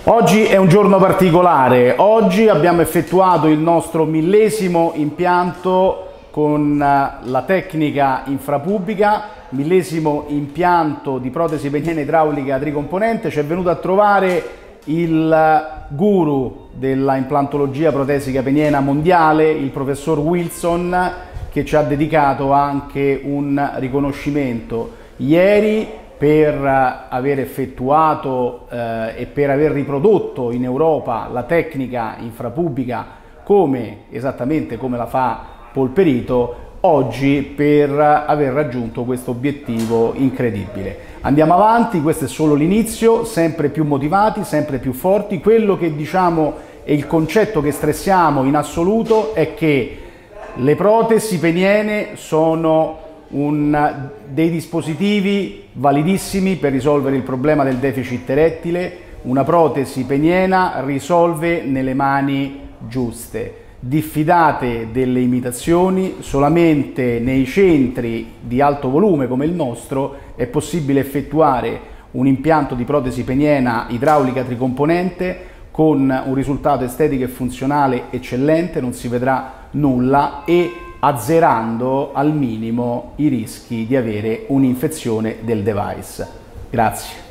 Oggi è un giorno particolare, oggi abbiamo effettuato il nostro 1000° impianto con la tecnica infrapubica, 1000° impianto di protesi peniana idraulica tricomponente. Ci è venuto a trovare il guru della implantologia protesica peniana mondiale, il professor Wilson, che ci ha dedicato anche un riconoscimento ieri per aver effettuato e per aver riprodotto in Europa la tecnica infrapubica esattamente come la fa Polperito, oggi per aver raggiunto questo obiettivo incredibile. Andiamo avanti, questo è solo l'inizio, sempre più motivati, sempre più forti. Quello che diciamo e il concetto che stressiamo in assoluto è che le protesi peniene sono dei dispositivi validissimi per risolvere il problema del deficit erettile. Una protesi peniena risolve nelle mani giuste. Diffidate delle imitazioni, solamente nei centri di alto volume come il nostro è possibile effettuare un impianto di protesi peniena idraulica tricomponente con un risultato estetico e funzionale eccellente, non si vedrà nulla, e azzerando al minimo i rischi di avere un'infezione del device. Grazie.